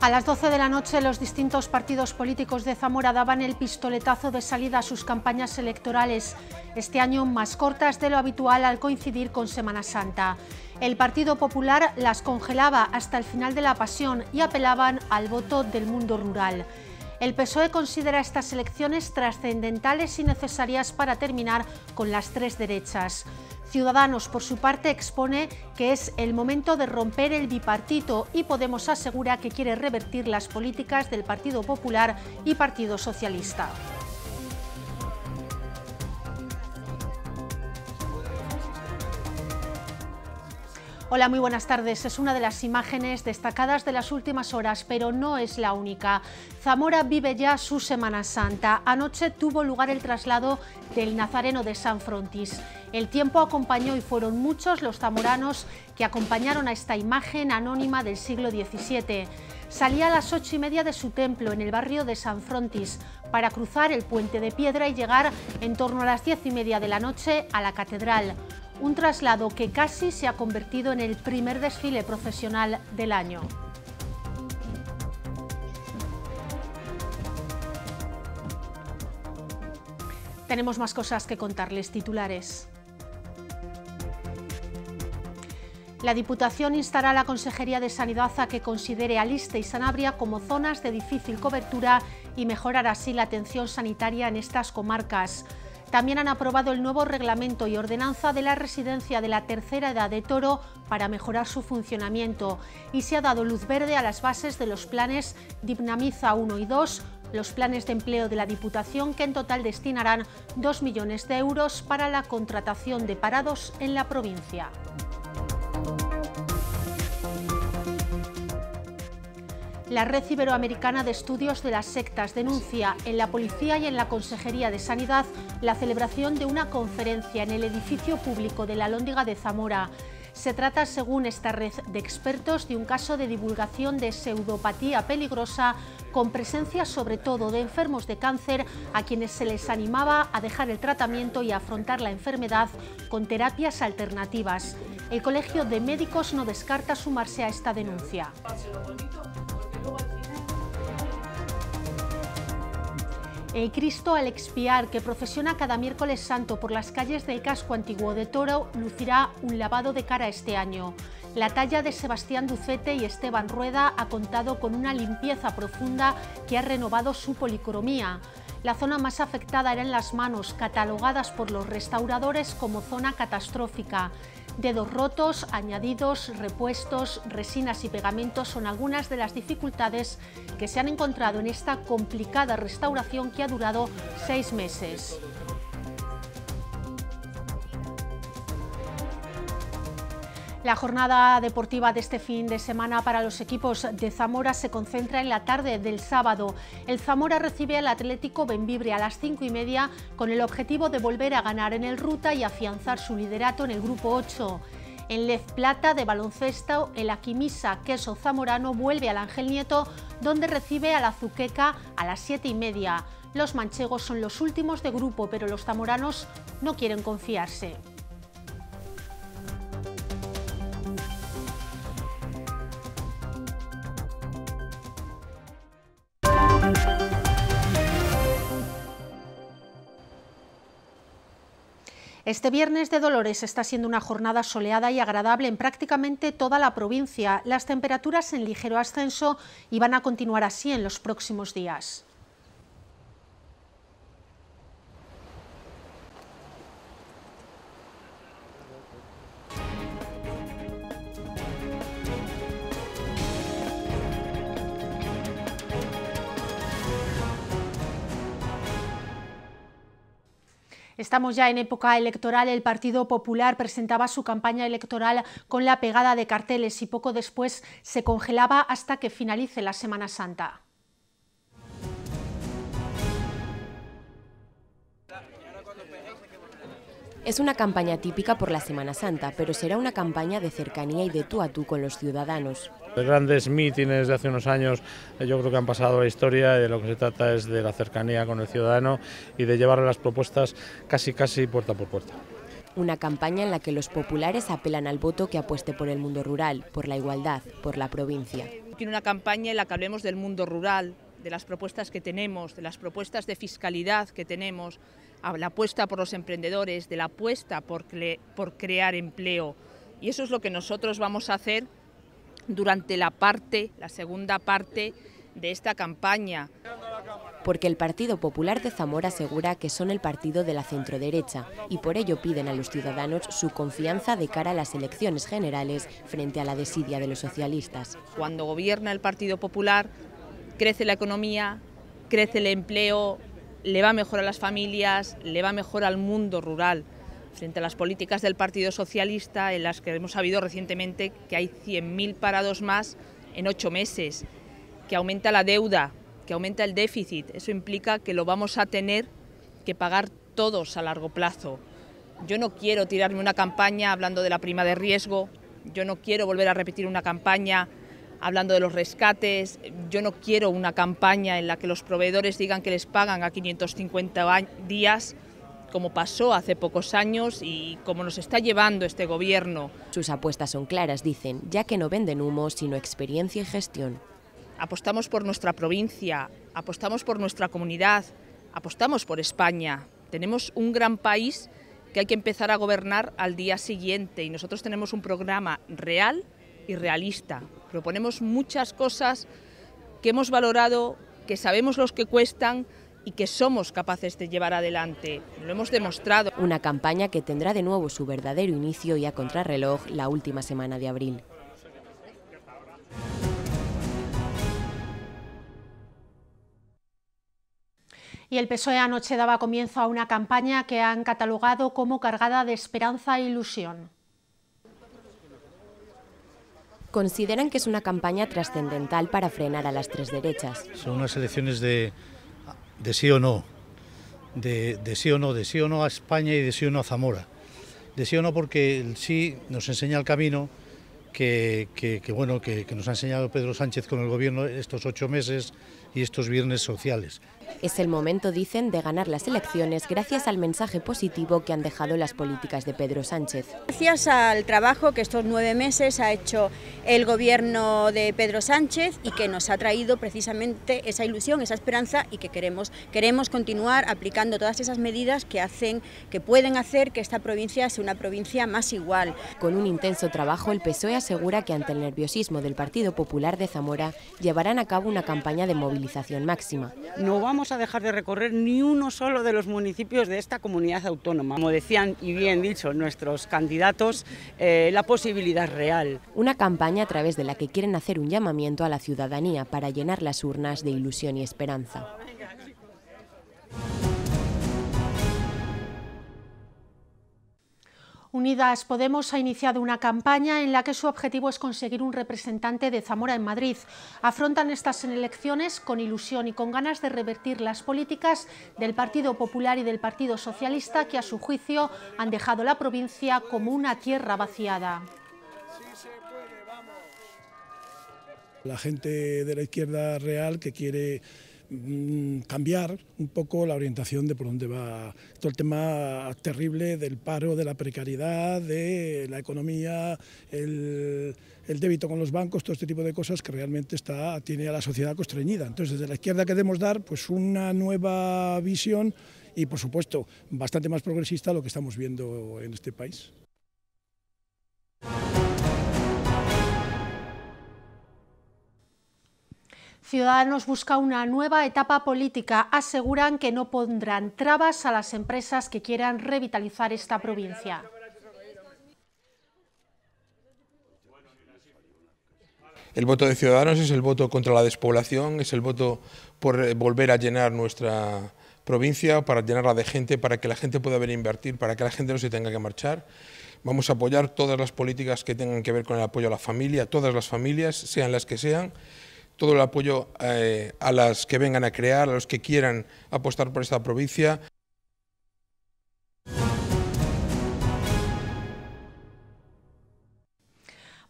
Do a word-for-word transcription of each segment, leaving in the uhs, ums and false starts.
A las doce de la noche, los distintos partidos políticos de Zamora daban el pistoletazo de salida a sus campañas electorales, este año más cortas de lo habitual al coincidir con Semana Santa. El Partido Popular las congelaba hasta el final de la pasión y apelaban al voto del mundo rural. El P S O E considera estas elecciones trascendentales y necesarias para terminar con las tres derechas. Ciudadanos, por su parte, expone que es el momento de romper el bipartito y Podemos asegura que quiere revertir las políticas del Partido Popular y Partido Socialista. Hola, muy buenas tardes. Es una de las imágenes destacadas de las últimas horas, pero no es la única. Zamora vive ya su Semana Santa. Anoche tuvo lugar el traslado del Nazareno de San Frontis. El tiempo acompañó y fueron muchos los zamoranos que acompañaron a esta imagen anónima del siglo diecisiete. Salía a las ocho y media de su templo en el barrio de San Frontis para cruzar el puente de piedra y llegar en torno a las diez y media de la noche a la catedral. Un traslado que casi se ha convertido en el primer desfile procesional del año. Tenemos más cosas que contarles, titulares. La Diputación instará a la Consejería de Sanidad a que considere a Liste y Sanabria como zonas de difícil cobertura y mejorar así la atención sanitaria en estas comarcas. También han aprobado el nuevo reglamento y ordenanza de la residencia de la tercera edad de Toro para mejorar su funcionamiento y se ha dado luz verde a las bases de los planes Dinamiza uno y dos, los planes de empleo de la Diputación, que en total destinarán dos millones de euros para la contratación de parados en la provincia. La Red Iberoamericana de Estudios de las Sectas denuncia en la Policía y en la Consejería de Sanidad la celebración de una conferencia en el edificio público de la Alhóndiga de Zamora. Se trata, según esta red de expertos, de un caso de divulgación de pseudopatía peligrosa con presencia sobre todo de enfermos de cáncer a quienes se les animaba a dejar el tratamiento y a afrontar la enfermedad con terapias alternativas. El Colegio de Médicos no descarta sumarse a esta denuncia. El Cristo al Expiar, que procesiona cada miércoles santo por las calles del casco antiguo de Toro, lucirá un lavado de cara este año. La talla de Sebastián Ducete y Esteban Rueda ha contado con una limpieza profunda que ha renovado su policromía. La zona más afectada era en las manos, catalogadas por los restauradores como zona catastrófica. Dedos rotos, añadidos, repuestos, resinas y pegamentos son algunas de las dificultades que se han encontrado en esta complicada restauración que ha durado seis meses. La jornada deportiva de este fin de semana para los equipos de Zamora se concentra en la tarde del sábado. El Zamora recibe al Atlético Bembibre a las cinco y media con el objetivo de volver a ganar en el Ruta y afianzar su liderato en el grupo ocho. En Lez Plata de baloncesto, el Aquimisa Queso Zamorano vuelve al Ángel Nieto, donde recibe al Azuqueca a las siete y media. Los manchegos son los últimos de grupo, pero los zamoranos no quieren confiarse. Este viernes de Dolores está siendo una jornada soleada y agradable en prácticamente toda la provincia. Las temperaturas en ligero ascenso y van a continuar así en los próximos días. Estamos ya en época electoral. El Partido Popular presentaba su campaña electoral con la pegada de carteles y poco después se congelaba hasta que finalice la Semana Santa. Es una campaña típica por la Semana Santa, pero será una campaña de cercanía y de tú a tú con los ciudadanos. Los grandes mítines de hace unos años yo creo que han pasado a la historia y de lo que se trata es de la cercanía con el ciudadano y de llevarle las propuestas casi casi puerta por puerta. Una campaña en la que los populares apelan al voto que apueste por el mundo rural, por la igualdad, por la provincia. Tiene una campaña en la que hablemos del mundo rural, de las propuestas que tenemos, de las propuestas de fiscalidad que tenemos, a la apuesta por los emprendedores, de la apuesta por, cre por crear empleo. Y eso es lo que nosotros vamos a hacer durante la parte, la segunda parte de esta campaña. Porque el Partido Popular de Zamora asegura que son el partido de la centroderecha y por ello piden a los ciudadanos su confianza de cara a las elecciones generales frente a la desidia de los socialistas. Cuando gobierna el Partido Popular, crece la economía, crece el empleo, le va mejor a las familias, le va mejor al mundo rural. Frente a las políticas del Partido Socialista, en las que hemos sabido recientemente que hay cien mil parados más en ocho meses, que aumenta la deuda, que aumenta el déficit. Eso implica que lo vamos a tener que pagar todos a largo plazo. Yo no quiero tirarme una campaña hablando de la prima de riesgo, yo no quiero volver a repetir una campaña hablando de los rescates, yo no quiero una campaña en la que los proveedores digan que les pagan a quinientos cincuenta días, como pasó hace pocos años y como nos está llevando este gobierno. Sus apuestas son claras, dicen, ya que no venden humo, sino experiencia y gestión. Apostamos por nuestra provincia, apostamos por nuestra comunidad, apostamos por España. Tenemos un gran país que hay que empezar a gobernar al día siguiente y nosotros tenemos un programa real y realista. Proponemos muchas cosas que hemos valorado, que sabemos los que cuestan y que somos capaces de llevar adelante. Lo hemos demostrado. Una campaña que tendrá de nuevo su verdadero inicio y a contrarreloj la última semana de abril. Y el P S O E anoche daba comienzo a una campaña que han catalogado como cargada de esperanza e ilusión. Consideran que es una campaña trascendental para frenar a las tres derechas. Son unas elecciones de, de sí o no, de, de sí o no, de sí o no a España y de sí o no a Zamora. De sí o no porque el sí nos enseña el camino que, que, que, bueno, que, que nos ha enseñado Pedro Sánchez con el gobierno estos ocho meses y estos viernes sociales. Es el momento, dicen, de ganar las elecciones gracias al mensaje positivo que han dejado las políticas de Pedro Sánchez. Gracias al trabajo que estos nueve meses ha hecho el gobierno de Pedro Sánchez y que nos ha traído precisamente esa ilusión, esa esperanza y que queremos, queremos continuar aplicando todas esas medidas que hacen, que pueden hacer que esta provincia sea una provincia más igual. Con un intenso trabajo, el P S O E asegura que ante el nerviosismo del Partido Popular de Zamora llevarán a cabo una campaña de movilización máxima. No vamos a dejar de recorrer ni uno solo de los municipios de esta comunidad autónoma. Como decían y bien dicho nuestros candidatos, eh, la posibilidad real. Una campaña a través de la que quieren hacer un llamamiento a la ciudadanía para llenar las urnas de ilusión y esperanza. Unidas Podemos ha iniciado una campaña en la que su objetivo es conseguir un representante de Zamora en Madrid. Afrontan estas elecciones con ilusión y con ganas de revertir las políticas del Partido Popular y del Partido Socialista que a su juicio han dejado la provincia como una tierra vaciada. La gente de la izquierda real que quiere cambiar un poco la orientación de por dónde va todo el tema terrible del paro, de la precariedad, de la economía, el, el débito con los bancos, todo este tipo de cosas que realmente está, tiene a la sociedad constreñida. Entonces, desde la izquierda queremos dar pues, una nueva visión y, por supuesto, bastante más progresista a lo que estamos viendo en este país. Ciudadanos busca una nueva etapa política. Aseguran que no pondrán trabas a las empresas que quieran revitalizar esta provincia. El voto de Ciudadanos es el voto contra la despoblación, es el voto por volver a llenar nuestra provincia, para llenarla de gente, para que la gente pueda venir a invertir, para que la gente no se tenga que marchar. Vamos a apoyar todas las políticas que tengan que ver con el apoyo a la familia, todas las familias, sean las que sean. Todo el apoyo eh, a las que vengan a crear, a los que quieran apostar por esta provincia.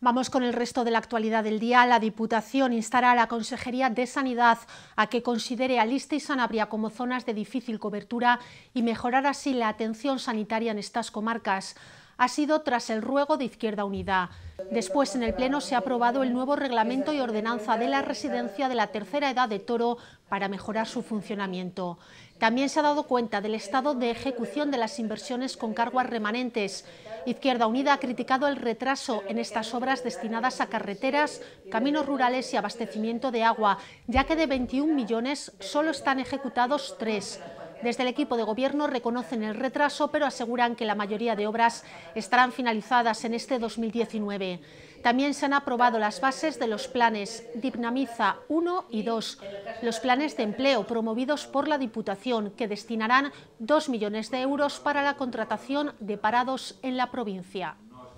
Vamos con el resto de la actualidad del día. La Diputación instará a la Consejería de Sanidad a que considere a Lista y Sanabria como zonas de difícil cobertura y mejorar así la atención sanitaria en estas comarcas. Ha sido tras el ruego de Izquierda Unida. Después, en el Pleno se ha aprobado el nuevo reglamento y ordenanza de la residencia de la tercera edad de Toro para mejorar su funcionamiento. También se ha dado cuenta del estado de ejecución de las inversiones con cargas remanentes. Izquierda Unida ha criticado el retraso en estas obras destinadas a carreteras, caminos rurales y abastecimiento de agua, ya que de veintiún millones solo están ejecutados tres. Desde el equipo de gobierno reconocen el retraso, pero aseguran que la mayoría de obras estarán finalizadas en este dos mil diecinueve. También se han aprobado las bases de los planes Dinamiza uno y dos, los planes de empleo promovidos por la Diputación, que destinarán dos millones de euros para la contratación de parados en la provincia.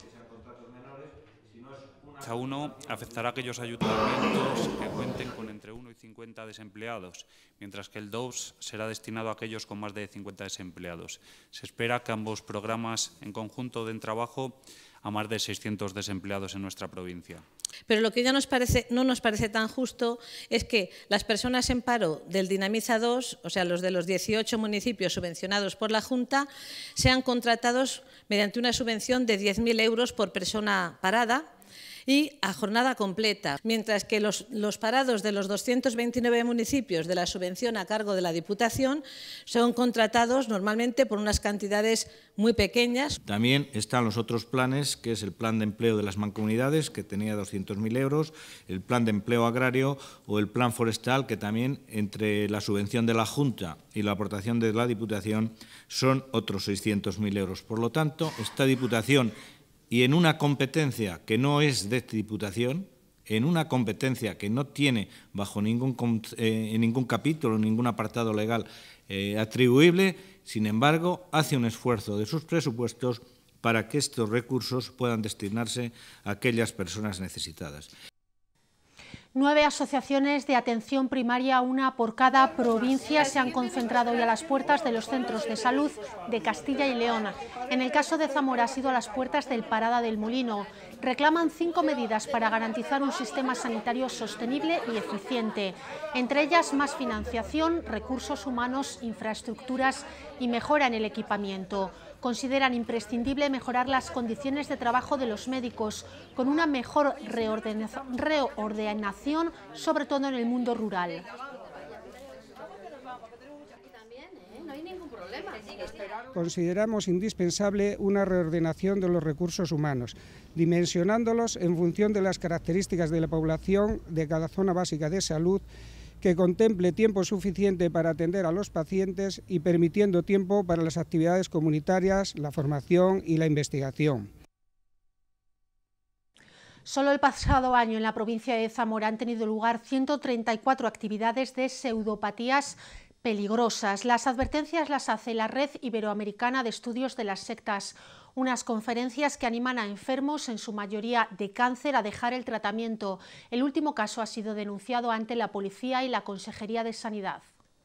A uno afectará a aquellos ayuntamientos que cuenten con entre uno y cincuenta desempleados, mientras que el dos será destinado a aquellos con más de cincuenta desempleados. Se espera que ambos programas en conjunto den trabajo a más de seiscientos desempleados en nuestra provincia. Pero lo que ya nos parece, no nos parece tan justo es que las personas en paro del Dinamiza dos, o sea, los de los dieciocho municipios subvencionados por la Junta, sean contratados mediante una subvención de diez mil euros por persona parada y a jornada completa, mientras que los, los parados de los doscientos veintinueve municipios de la subvención a cargo de la Diputación son contratados normalmente por unas cantidades muy pequeñas. También están los otros planes, que es el plan de empleo de las mancomunidades, que tenía doscientos mil euros, el plan de empleo agrario o el plan forestal, que también entre la subvención de la Junta y la aportación de la Diputación son otros seiscientos mil euros. Por lo tanto, esta Diputación, y en una competencia que no es de esta Diputación, en una competencia que no tiene bajo ningún, eh, en ningún capítulo, ningún apartado legal eh, atribuible, sin embargo, hace un esfuerzo de sus presupuestos para que estos recursos puedan destinarse a aquellas personas necesitadas. Nueve asociaciones de atención primaria, una por cada provincia, se han concentrado hoy a las puertas de los centros de salud de Castilla y León. En el caso de Zamora ha sido a las puertas del Parada del Molino. Reclaman cinco medidas para garantizar un sistema sanitario sostenible y eficiente. Entre ellas, más financiación, recursos humanos, infraestructuras y mejora en el equipamiento. Consideran imprescindible mejorar las condiciones de trabajo de los médicos con una mejor reordenación, sobre todo en el mundo rural. Consideramos indispensable una reordenación de los recursos humanos, dimensionándolos en función de las características de la población de cada zona básica de salud, que contemple tiempo suficiente para atender a los pacientes y permitiendo tiempo para las actividades comunitarias, la formación y la investigación. Solo el pasado año en la provincia de Zamora han tenido lugar ciento treinta y cuatro actividades de pseudopatías peligrosas. Las advertencias las hace la Red Iberoamericana de Estudios de las Sectas, unas conferencias que animan a enfermos, en su mayoría de cáncer, a dejar el tratamiento. El último caso ha sido denunciado ante la policía y la Consejería de Sanidad.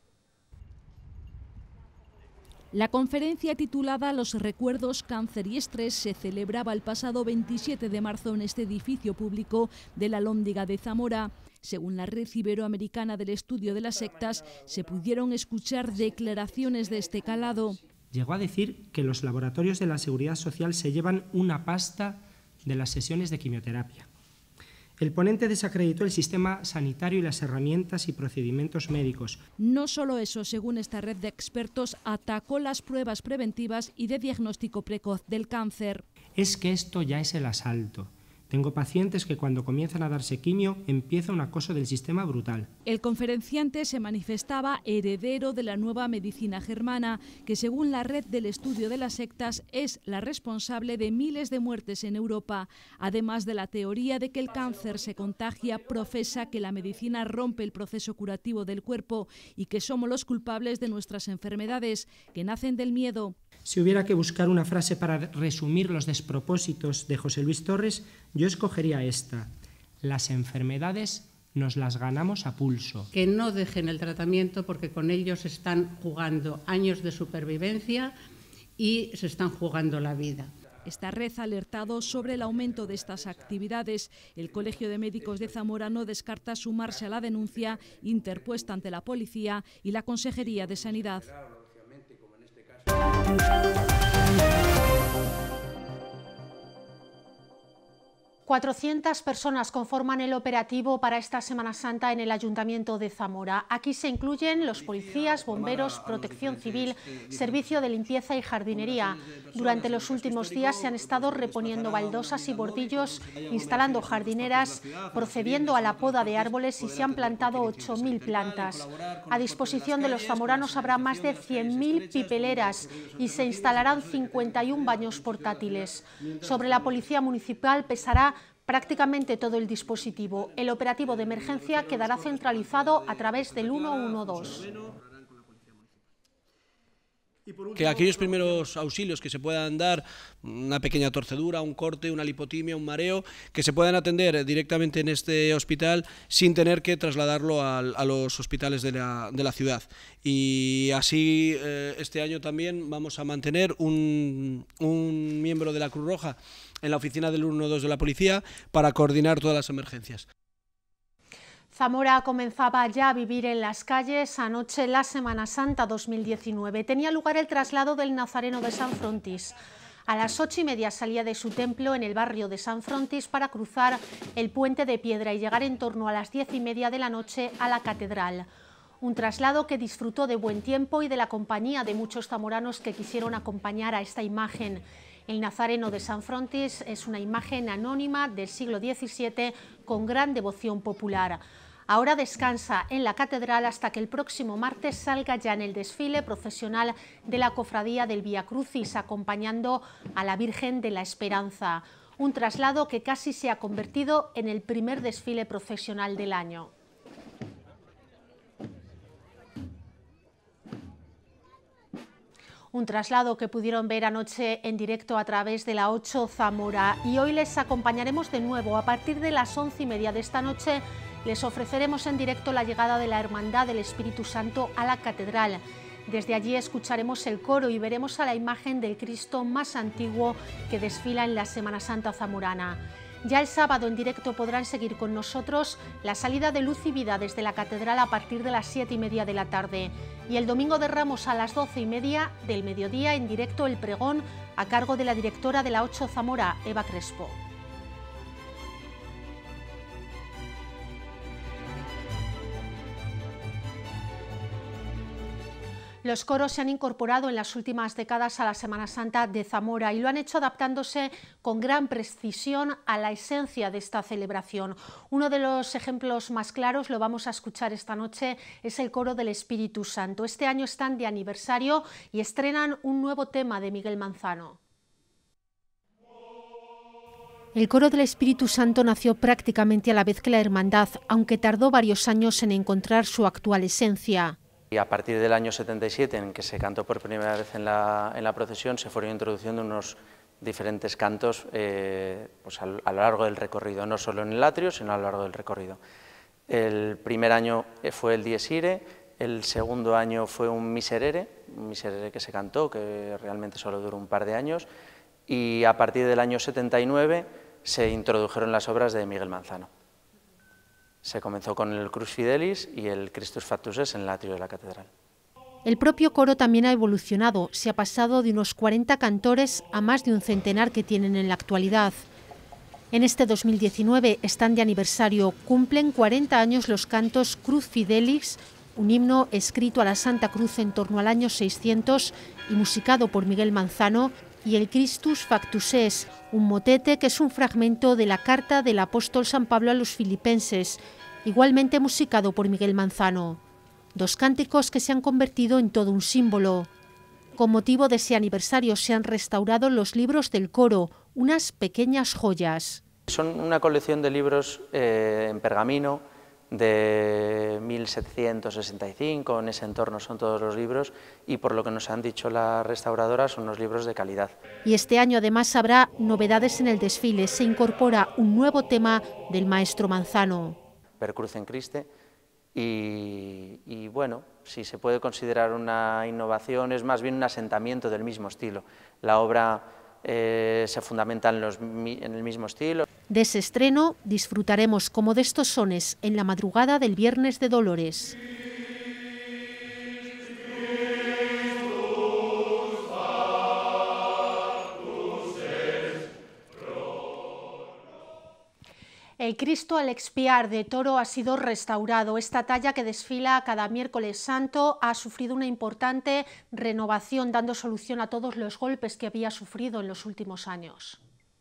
La conferencia titulada Los recuerdos, cáncer y estrés se celebraba el pasado veintisiete de marzo en este edificio público de la Alhóndiga de Zamora. Según la Red Iberoamericana del Estudio de las Sectas, se pudieron escuchar declaraciones de este calado. Llegó a decir que los laboratorios de la Seguridad Social se llevan una pasta de las sesiones de quimioterapia. El ponente desacreditó el sistema sanitario y las herramientas y procedimientos médicos. No solo eso, según esta red de expertos, atacó las pruebas preventivas y de diagnóstico precoz del cáncer. Es que esto ya es el asalto. Tengo pacientes que cuando comienzan a darse quimio empieza un acoso del sistema brutal. El conferenciante se manifestaba heredero de la nueva medicina germana, que según la Red del Estudio de las Sectas es la responsable de miles de muertes en Europa. Además de la teoría de que el cáncer se contagia, profesa que la medicina rompe el proceso curativo del cuerpo y que somos los culpables de nuestras enfermedades, que nacen del miedo. Si hubiera que buscar una frase para resumir los despropósitos de José Luis Torres, yo escogería esta: las enfermedades nos las ganamos a pulso. Que no dejen el tratamiento porque con ellos están jugando años de supervivencia y se están jugando la vida. Esta red ha alertado sobre el aumento de estas actividades. El Colegio de Médicos de Zamora no descarta sumarse a la denuncia interpuesta ante la policía y la Consejería de Sanidad. cuatrocientas personas conforman el operativo para esta Semana Santa en el Ayuntamiento de Zamora. Aquí se incluyen los policías, bomberos, protección civil, servicio de limpieza y jardinería. Durante los últimos días se han estado reponiendo baldosas y bordillos, instalando jardineras, procediendo a la poda de árboles y se han plantado ocho mil plantas. A disposición de los zamoranos habrá más de cien mil pipeleras y se instalarán cincuenta y un baños portátiles. Sobre la Policía Municipal pesará prácticamente todo el dispositivo. El operativo de emergencia quedará centralizado a través del uno uno dos. Que aquellos primeros auxilios que se puedan dar, una pequeña torcedura, un corte, una lipotimia, un mareo, que se puedan atender directamente en este hospital sin tener que trasladarlo a, a los hospitales de la, de la ciudad. Y así eh, este año también vamos a mantener un, un miembro de la Cruz Roja en la oficina del uno uno dos de la policía para coordinar todas las emergencias. Zamora comenzaba ya a vivir en las calles. Anoche, la Semana Santa dos mil diecinueve, tenía lugar el traslado del Nazareno de San Frontis. A las ocho y media salía de su templo en el barrio de San Frontis para cruzar el puente de piedra y llegar en torno a las diez y media de la noche a la catedral. Un traslado que disfrutó de buen tiempo y de la compañía de muchos zamoranos que quisieron acompañar a esta imagen. El Nazareno de San Frontis es una imagen anónima del siglo diecisiete con gran devoción popular. Ahora descansa en la catedral hasta que el próximo martes salga ya en el desfile procesional de la Cofradía del Vía Crucis, acompañando a la Virgen de la Esperanza. Un traslado que casi se ha convertido en el primer desfile procesional del año. Un traslado que pudieron ver anoche en directo a través de la ocho Zamora, y hoy les acompañaremos de nuevo. A partir de las once y media de esta noche les ofreceremos en directo la llegada de la Hermandad del Espíritu Santo a la catedral. Desde allí escucharemos el coro y veremos a la imagen del Cristo más antiguo que desfila en la Semana Santa zamorana. Ya el sábado en directo podrán seguir con nosotros la salida de luz y vida desde la catedral a partir de las siete y media de la tarde. Y el domingo de Ramos a las doce y media del mediodía en directo el pregón a cargo de la directora de la ocho Zamora, Eva Crespo. Los coros se han incorporado en las últimas décadas a la Semana Santa de Zamora y lo han hecho adaptándose con gran precisión a la esencia de esta celebración. Uno de los ejemplos más claros, lo vamos a escuchar esta noche, es el coro del Espíritu Santo. Este año están de aniversario y estrenan un nuevo tema de Miguel Manzano. El coro del Espíritu Santo nació prácticamente a la vez que la hermandad, aunque tardó varios años en encontrar su actual esencia. Y a partir del año setenta y siete, en que se cantó por primera vez en la, en la procesión, se fueron introduciendo unos diferentes cantos eh, pues a, a lo largo del recorrido, no solo en el atrio, sino a lo largo del recorrido. El primer año fue el Dies Irae, el segundo año fue un Miserere, un Miserere que se cantó, que realmente solo duró un par de años, y a partir del año setenta y nueve se introdujeron las obras de Miguel Manzano. Se comenzó con el Crux Fidelis y el Christus Factus Est en el atrio de la catedral. El propio coro también ha evolucionado, se ha pasado de unos cuarenta cantores a más de un centenar que tienen en la actualidad. En este dos mil diecinueve están de aniversario, cumplen cuarenta años los cantos Crux Fidelis, un himno escrito a la Santa Cruz en torno al año seiscientos y musicado por Miguel Manzano, y el Christus Factus Est, un motete que es un fragmento de la carta del apóstol San Pablo a los filipenses, igualmente musicado por Miguel Manzano. Dos cánticos que se han convertido en todo un símbolo. Con motivo de ese aniversario se han restaurado los libros del coro, unas pequeñas joyas. Son una colección de libros eh, en pergamino, de mil setecientos sesenta y cinco, en ese entorno son todos los libros, y por lo que nos han dicho las restauradoras son unos libros de calidad. Y este año además habrá novedades en el desfile, se incorpora un nuevo tema del maestro Manzano. Per Crucem Christe, y, y bueno, si se puede considerar una innovación, es más bien un asentamiento del mismo estilo. La obra eh, se fundamentan en, los, en el mismo estilo. De ese estreno disfrutaremos como de estos sones en la madrugada del Viernes de Dolores. El Cristo al Expiar de Toro ha sido restaurado. Esta talla, que desfila cada miércoles santo, ha sufrido una importante renovación, dando solución a todos los golpes que había sufrido en los últimos años.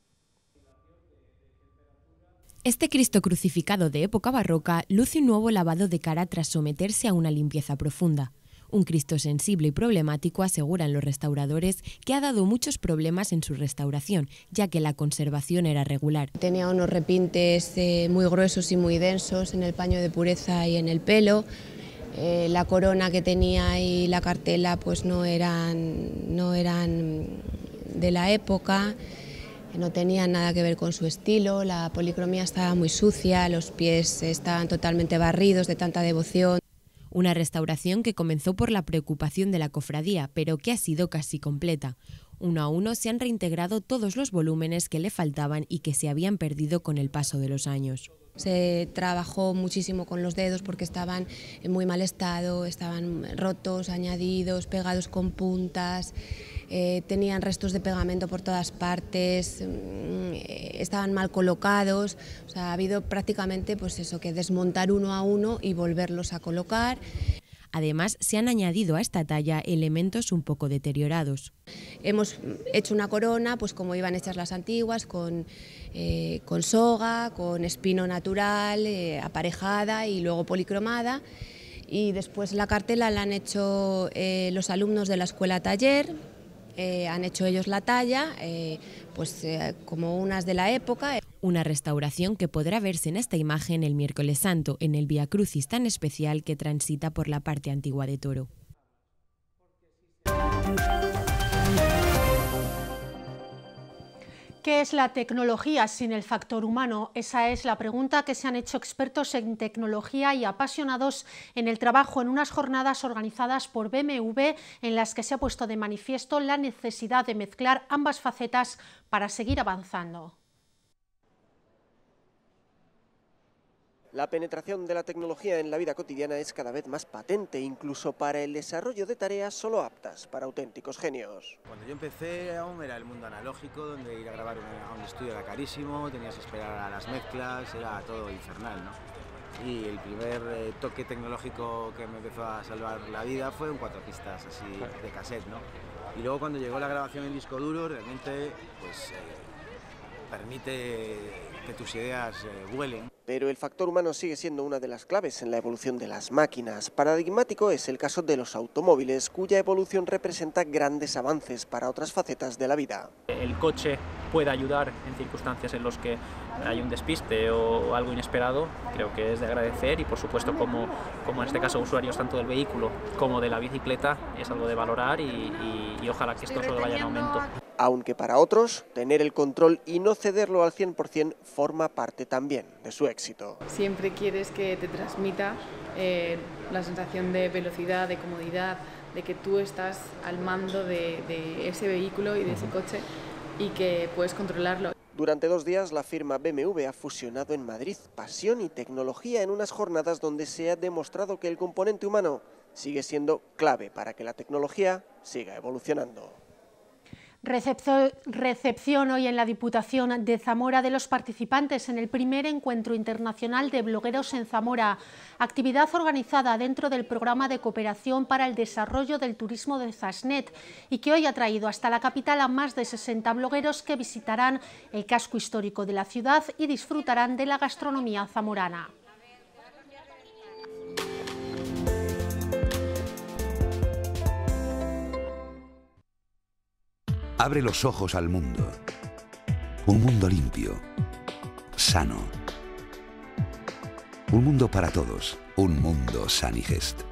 Este Cristo crucificado de época barroca luce un nuevo lavado de cara tras someterse a una limpieza profunda. Un Cristo sensible y problemático, aseguran los restauradores, que ha dado muchos problemas en su restauración, ya que la conservación era regular. Tenía unos repintes eh, muy gruesos y muy densos en el paño de pureza y en el pelo. Eh, la corona que tenía y la cartela pues no eran, no eran de la época, no tenían nada que ver con su estilo. La policromía estaba muy sucia, los pies estaban totalmente barridos de tanta devoción. Una restauración que comenzó por la preocupación de la cofradía, pero que ha sido casi completa. Uno a uno se han reintegrado todos los volúmenes que le faltaban y que se habían perdido con el paso de los años. Se trabajó muchísimo con los dedos porque estaban en muy mal estado, estaban rotos, añadidos, pegados con puntas, eh, tenían restos de pegamento por todas partes, eh, estaban mal colocados. O sea, ha habido prácticamente pues eso, que desmontar uno a uno y volverlos a colocar. Además, se han añadido a esta talla elementos un poco deteriorados. Hemos hecho una corona, pues como iban hechas las antiguas, con, eh, con soga, con espino natural, eh, aparejada y luego policromada. Y después la cartela la han hecho eh, los alumnos de la escuela taller, eh, han hecho ellos la talla, eh, pues eh, como unas de la época. Una restauración que podrá verse en esta imagen el miércoles santo, en el Vía Crucis tan especial que transita por la parte antigua de Toro. ¿Qué es la tecnología sin el factor humano? Esa es la pregunta que se han hecho expertos en tecnología y apasionados en el trabajo en unas jornadas organizadas por B M W, en las que se ha puesto de manifiesto la necesidad de mezclar ambas facetas para seguir avanzando. La penetración de la tecnología en la vida cotidiana es cada vez más patente, incluso para el desarrollo de tareas solo aptas para auténticos genios. Cuando yo empecé aún era el mundo analógico, donde ir a grabar a un estudio era carísimo, tenías que esperar a las mezclas, era todo infernal, ¿no? Y el primer eh, toque tecnológico que me empezó a salvar la vida fue un cuatro pistas así de cassette, ¿no? Y luego cuando llegó la grabación en disco duro, realmente pues eh, permite que tus ideas eh, vuelen. Pero el factor humano sigue siendo una de las claves en la evolución de las máquinas. Paradigmático es el caso de los automóviles, cuya evolución representa grandes avances para otras facetas de la vida. El coche puede ayudar en circunstancias en las que hay un despiste o algo inesperado, creo que es de agradecer, y por supuesto como, como en este caso usuarios tanto del vehículo como de la bicicleta es algo de valorar y, y, y ojalá que esto solo vaya en aumento. Aunque para otros, tener el control y no cederlo al cien por cien forma parte también de su éxito. Siempre quieres que te transmita eh, la sensación de velocidad, de comodidad, de que tú estás al mando de, de ese vehículo y de ese coche y que puedes controlarlo. Durante dos días la firma B M W ha fusionado en Madrid pasión y tecnología en unas jornadas donde se ha demostrado que el componente humano sigue siendo clave para que la tecnología siga evolucionando. Recepción hoy en la Diputación de Zamora de los participantes en el primer encuentro internacional de blogueros en Zamora, actividad organizada dentro del programa de cooperación para el desarrollo del turismo de Zasnet y que hoy ha traído hasta la capital a más de sesenta blogueros que visitarán el casco histórico de la ciudad y disfrutarán de la gastronomía zamorana. Abre los ojos al mundo. Un mundo limpio, sano. Un mundo para todos. Un mundo Sanigest.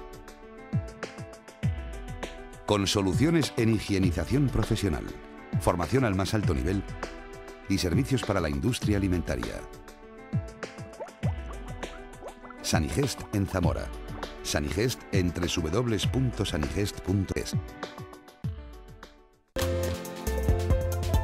Con soluciones en higienización profesional, formación al más alto nivel y servicios para la industria alimentaria. Sanigest en Zamora. Sanigest en doble u doble u doble u punto sanigest punto es.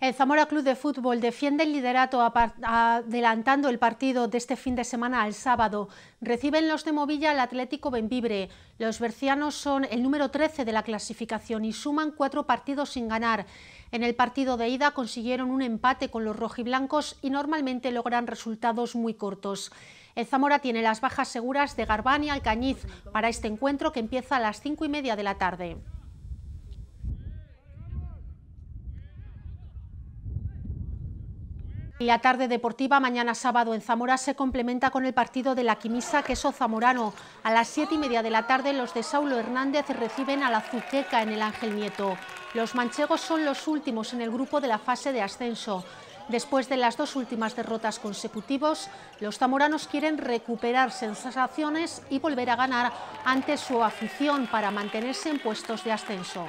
El Zamora Club de Fútbol defiende el liderato adelantando el partido de este fin de semana al sábado. Reciben los de Movilla al Atlético Bembibre. Los bercianos son el número trece de la clasificación y suman cuatro partidos sin ganar. En el partido de ida consiguieron un empate con los rojiblancos y normalmente logran resultados muy cortos. El Zamora tiene las bajas seguras de Garbán y Alcañiz para este encuentro que empieza a las cinco y media de la tarde. La tarde deportiva mañana sábado en Zamora se complementa con el partido de la Quimisa Queso Zamorano. A las siete y media de la tarde los de Saulo Hernández reciben a la Azuqueca en el Ángel Nieto. Los manchegos son los últimos en el grupo de la fase de ascenso. Después de las dos últimas derrotas consecutivas, los zamoranos quieren recuperar sensaciones y volver a ganar ante su afición para mantenerse en puestos de ascenso.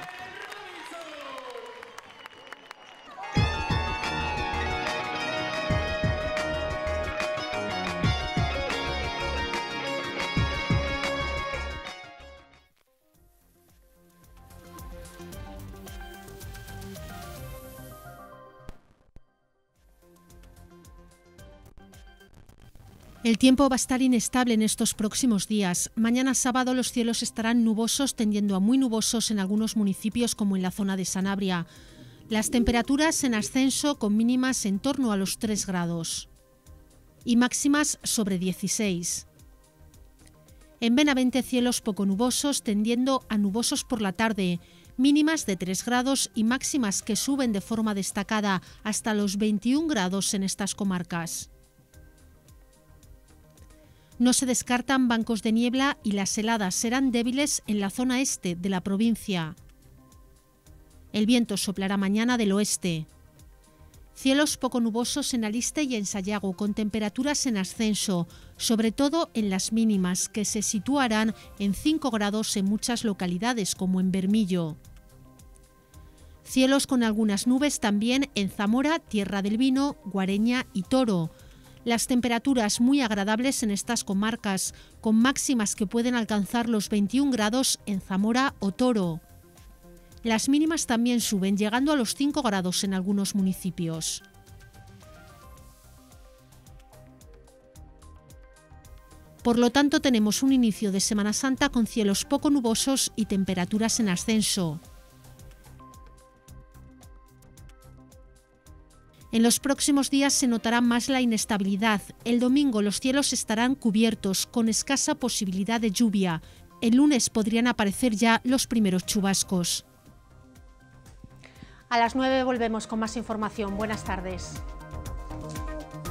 El tiempo va a estar inestable en estos próximos días. Mañana sábado los cielos estarán nubosos, tendiendo a muy nubosos en algunos municipios como en la zona de Sanabria. Las temperaturas en ascenso con mínimas en torno a los tres grados y máximas sobre dieciséis. En Benavente cielos poco nubosos, tendiendo a nubosos por la tarde, mínimas de tres grados y máximas que suben de forma destacada hasta los veintiún grados en estas comarcas. No se descartan bancos de niebla y las heladas serán débiles en la zona este de la provincia. El viento soplará mañana del oeste. Cielos poco nubosos en Aliste y en Sayago, con temperaturas en ascenso, sobre todo en las mínimas, que se situarán en cinco grados en muchas localidades, como en Bermillo. Cielos con algunas nubes también en Zamora, Tierra del Vino, Guareña y Toro. Las temperaturas muy agradables en estas comarcas, con máximas que pueden alcanzar los veintiún grados en Zamora o Toro. Las mínimas también suben, llegando a los cinco grados en algunos municipios. Por lo tanto, tenemos un inicio de Semana Santa con cielos poco nubosos y temperaturas en ascenso. En los próximos días se notará más la inestabilidad. El domingo los cielos estarán cubiertos, con escasa posibilidad de lluvia. El lunes podrían aparecer ya los primeros chubascos. A las nueve volvemos con más información. Buenas tardes.